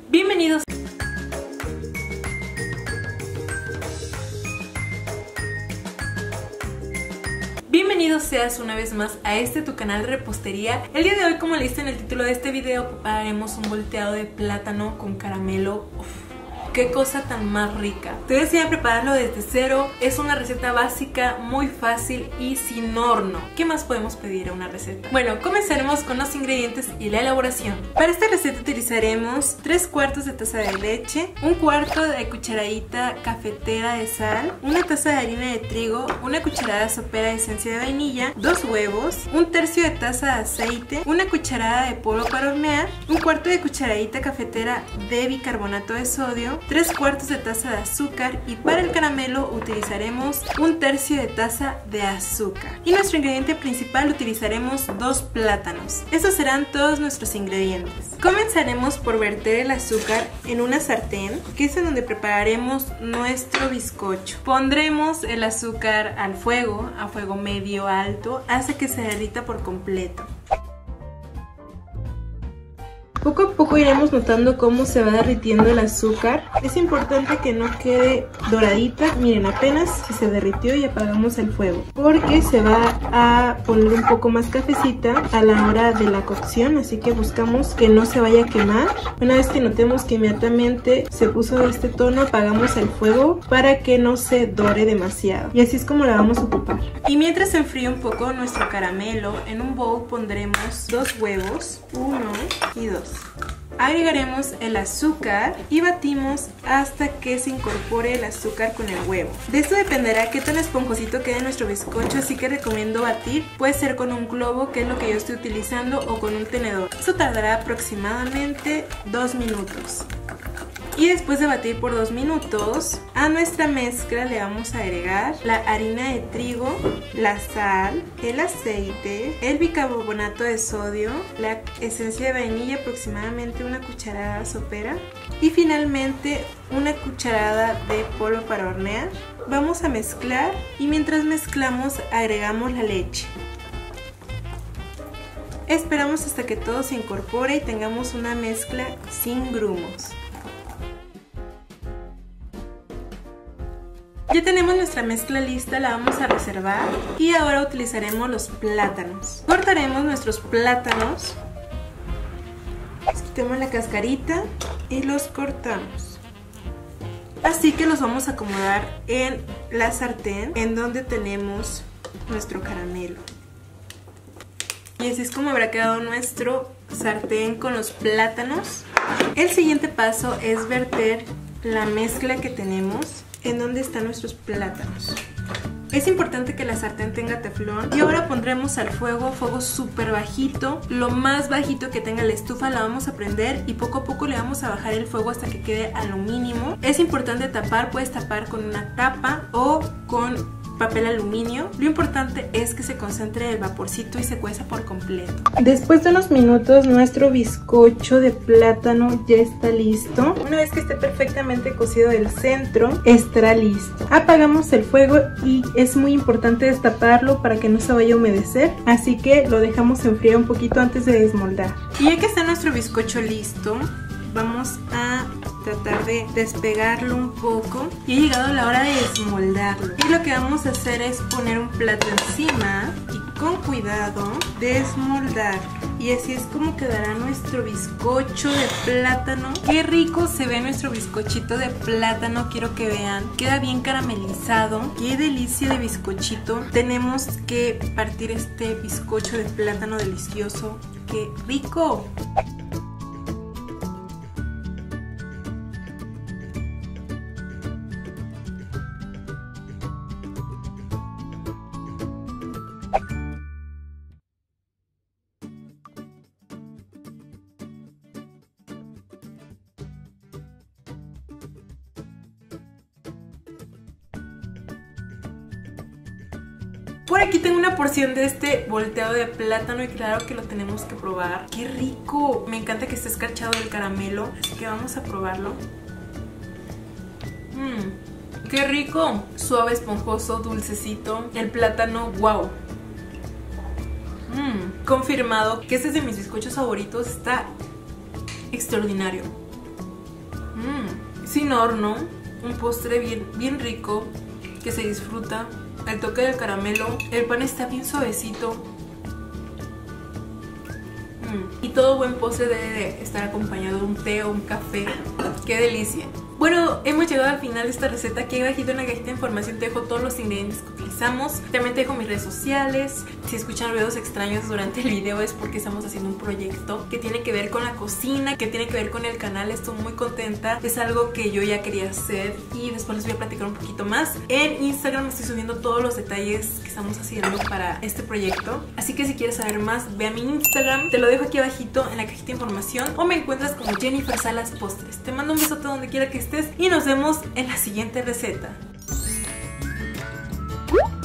Bienvenidos. Bienvenido seas una vez más a este tu canal de repostería. El día de hoy, como leíste en el título de este video, prepararemos un volteado de plátano con caramelo. Uf, qué cosa tan más rica. Te voy a enseñar a prepararlo desde cero. Es una receta básica, muy fácil y sin horno. ¿Qué más podemos pedir a una receta? Bueno, comenzaremos con los ingredientes y la elaboración. Para esta receta utilizaremos 3/4 de taza de leche, 1/4 de cucharadita cafetera de sal, 1 taza de harina de trigo, 1 cucharada sopera de esencia de vainilla, 2 huevos, 1/3 de taza de aceite, 1 cucharada de polvo para hornear, 1/4 de cucharadita cafetera de bicarbonato de sodio, 3/4 de taza de azúcar, y para el caramelo utilizaremos 1/3 de taza de azúcar. Y nuestro ingrediente principal utilizaremos 2 plátanos. Estos serán todos nuestros ingredientes. Comenzaremos por verter el azúcar en una sartén, que es en donde prepararemos nuestro bizcocho. Pondremos el azúcar al fuego, a fuego medio alto, hasta que se derrita por completo. Poco a poco iremos notando cómo se va derritiendo el azúcar. Es importante que no quede doradita. Miren, apenas se derritió y apagamos el fuego, porque se va a poner un poco más cafecita a la hora de la cocción, así que buscamos que no se vaya a quemar. Una vez que notemos que inmediatamente se puso de este tono, apagamos el fuego para que no se dore demasiado, y así es como la vamos a ocupar. Y mientras se enfría un poco nuestro caramelo, en un bowl pondremos 2 huevos, 1 y 2. Agregaremos el azúcar y batimos hasta que se incorpore el azúcar con el huevo. De esto dependerá qué tan esponjosito quede nuestro bizcocho, así que recomiendo batir. Puede ser con un globo, que es lo que yo estoy utilizando, o con un tenedor. Esto tardará aproximadamente 2 minutos. Y después de batir por 2 minutos, a nuestra mezcla le vamos a agregar la harina de trigo, la sal, el aceite, el bicarbonato de sodio, la esencia de vainilla, aproximadamente 1 cucharada sopera, y finalmente 1 cucharada de polvo para hornear. Vamos a mezclar, y mientras mezclamos agregamos la leche. Esperamos hasta que todo se incorpore y tengamos una mezcla sin grumos. Ya tenemos nuestra mezcla lista, la vamos a reservar, y ahora utilizaremos los plátanos. Cortaremos nuestros plátanos, quitemos la cascarita y los cortamos. Así que los vamos a acomodar en la sartén en donde tenemos nuestro caramelo. Y así es como habrá quedado nuestro sartén con los plátanos. El siguiente paso es verter la mezcla que tenemos en donde están nuestros plátanos. Es importante que la sartén tenga teflón. Y ahora pondremos al fuego súper bajito, lo más bajito que tenga la estufa. La vamos a prender y poco a poco le vamos a bajar el fuego hasta que quede a lo mínimo. Es importante tapar, puedes tapar con una tapa o con papel aluminio. Lo importante es que se concentre el vaporcito y se cueza por completo. Después de unos minutos, nuestro bizcocho de plátano ya está listo. Una vez que esté perfectamente cocido del centro, estará listo. Apagamos el fuego y es muy importante destaparlo para que no se vaya a humedecer, así que lo dejamos enfriar un poquito antes de desmoldar. Y ya que está nuestro bizcocho listo, vamos a tratar de despegarlo un poco, y ha llegado la hora de desmoldarlo. Y lo que vamos a hacer es poner un plato encima y con cuidado desmoldar. Y así es como quedará nuestro bizcocho de plátano. Qué rico se ve nuestro bizcochito de plátano, quiero que vean. Queda bien caramelizado. Qué delicia de bizcochito. Tenemos que partir este bizcocho de plátano delicioso. ¡Qué rico! Por aquí tengo una porción de este volteado de plátano y claro que lo tenemos que probar. ¡Qué rico! Me encanta que esté escarchado el caramelo, así que vamos a probarlo. ¡Qué rico! Suave, esponjoso, dulcecito. El plátano, wow. Confirmado que este es de mis bizcochos favoritos. Está extraordinario. Sin horno, un postre bien rico que se disfruta. El toque del caramelo, el pan está bien suavecito. Y todo buen postre debe de estar acompañado de un té o un café. ¡Qué delicia! Bueno, hemos llegado al final de esta receta. Aquí abajito en la cajita de información te dejo todos los ingredientes que utilizamos. También te dejo mis redes sociales. Si escuchan ruidos extraños durante el video es porque estamos haciendo un proyecto que tiene que ver con la cocina, que tiene que ver con el canal. Estoy muy contenta. Es algo que yo ya quería hacer y después les voy a platicar un poquito más. En Instagram estoy subiendo todos los detalles que estamos haciendo para este proyecto. Así que si quieres saber más, ve a mi Instagram. Te lo dejo aquí abajito en la cajita de información o me encuentras como Jennifer Salas Postres. Te mando un besote donde quiera que estés y nos vemos en la siguiente receta.